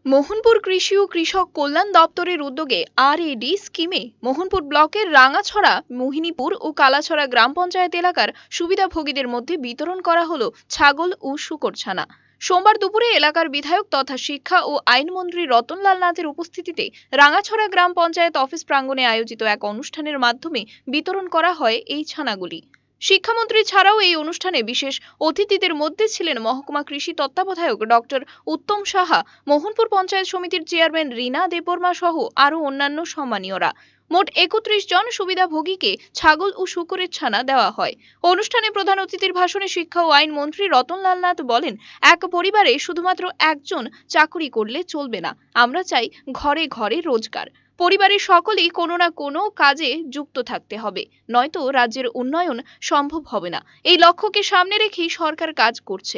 মোহনপুর কৃষি ও কৃষক কল্যাণ দপ্তরের উদ্যোগে আরএডি স্কিমে মোহনপুর ব্লকের রাঙাছড়া, মোহিনীপুর ও কালাছড়া গ্রাম পঞ্চায়েত এলাকার সুবিধাভোগীদের মধ্যে বিতরণ করা হলো ছাগল ও শূকর ছানা। সোমবার দুপুরে এলাকার বিধায়ক তথা শিক্ষা ও আইনমন্ত্রী রতনলাল নাথের উপস্থিতিতে রাঙাছড়া গ্রাম পঞ্চায়েত অফিস প্রাঙ্গণে আয়োজিত এক অনুষ্ঠানের মাধ্যমে বিতরণ করা হয় এই ছানাগুলি। শিক্ষামন্ত্রী ছাড়াও এই অনুষ্ঠানে বিশেষ অতিথিদের মধ্যে ছিলেন মহকুমা কৃষি তত্ত্বাবধায়ক ডক্টর উত্তম সাহা, মোহনপুর পঞ্চায়েত সমিতির চেয়ারম্যান রীনা দেববর্মা সহ আরও অন্যান্য সম্মানীয়রা। মোট ৩১ জন সুবিধাভোগীকে ছাগল ও শূকরের ছানা দেওয়া হয়। অনুষ্ঠানে প্রধান অতিথির ভাষণে শিক্ষা ও আইন মন্ত্রী রতনলাল নাথ বলেন, এক পরিবারে শুধুমাত্র একজন চাকরি করলে চলবে না, আমরা চাই ঘরে ঘরে রোজগার। পরিবারের সকলেই কোনো না কোনো কাজে যুক্ত থাকতে হবে, নয়তো রাজ্যের উন্নয়ন সম্ভব হবে না। এই লক্ষ্যকে সামনে রেখেই সরকার কাজ করছে।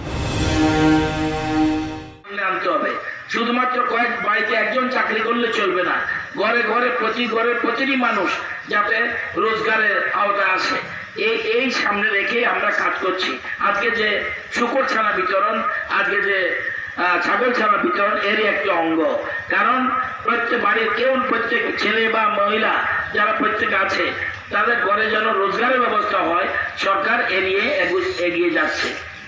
শুধুমাত্র কয়েক বাড়িতে একজন চাকরি করলে চলবে না, ঘরে ঘরে প্রতিটি মানুষ যাতে রোজগারের আওতায় আসে, এই সামনে রেখে আমরা কাজ করছি। আজকে যে শূকর ছানা বিতরণ, আজকে যে ছাগল ছানা বিতরণ এরই একটি অঙ্গ। কারণ প্রত্যেক বাড়ির প্রত্যেক ছেলে বা মহিলা যারা প্রত্যেক আছে তাদের ঘরে যেন রোজগারের ব্যবস্থা হয়, সরকার এগিয়ে যাচ্ছে।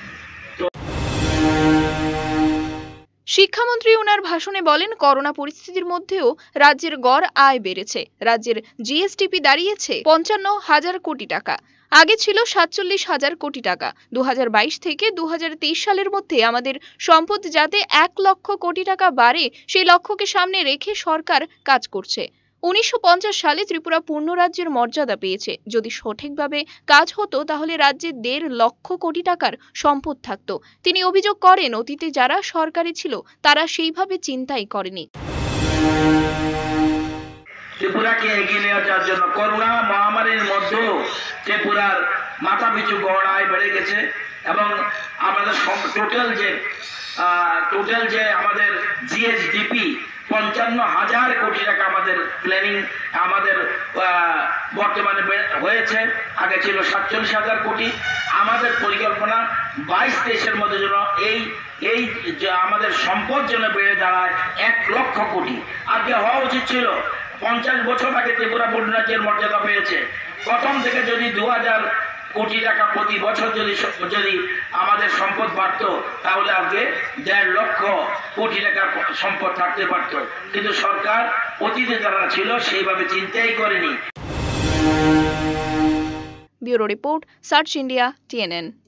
শিক্ষামন্ত্রী ওনার ভাষণে বলেন, করোনা পরিস্থিতির মধ্যেও রাজ্যের গড় আয় বেড়েছে। রাজ্যের জিএসটিপি দাঁড়িয়েছে ৫৫,০০০ কোটি টাকা, আগে ছিল ৪৭,০০০ কোটি টাকা। ২০২২ থেকে ২০২৩ সালের মধ্যে আমাদের সম্পদ যাতে ১ লক্ষ কোটি টাকা বাড়ে, সেই লক্ষ্যকে সামনে রেখে সরকার কাজ করছে। ১৯৫০ সালে ত্রিপুরা পূর্ণ রাজ্যের মর্যাদা পেয়েছে। যদি সঠিকভাবে কাজ হতো তাহলে রাজ্যে ১.৫ লক্ষ কোটি টাকার সম্পদ থাকত। তিনি অভিযোগ করেন, অতীতে যারা সরকারে ছিল তারা সেইভাবে চিন্তাই করেনি। ত্রিপুরাকে এগিয়ে নিয়ে যাওয়ার জন্য করোনা মহামারীর মধ্যেও ত্রিপুরার মাথাপিছু গড় আয় বেড়ে গেছে এবং আমাদের টোটাল যে আমাদের জিএসডিপি ৫৫,০০০ কোটি টাকা আমাদের প্ল্যানিং আমাদের বর্তমানে হয়েছে, আগে ছিল ৪৭,০০০ কোটি। আমাদের পরিকল্পনা ২২-২৩-এর মধ্যে যেন এই আমাদের সম্পদ যেন বেড়ে দাঁড়ায় ১ লক্ষ কোটি। আজকে হওয়া উচিত ছিল ৫০ বছর আগে ত্রিপুরা পূর্ণ রাজ্যের মর্যাদা পেয়েছে। প্রথম থেকে যদি ২০০০ কোটি টাকা প্রতি বছর যদি আমাদের সম্পদ বাড়ত তাহলে আজকে ১.৫ লক্ষ কোটি টাকার সম্পদ থাকতে পারত, কিন্তু সরকার অতীতে যারা ছিল সেইভাবে চিন্তাই করেনি। Bureau report, search India, TNN।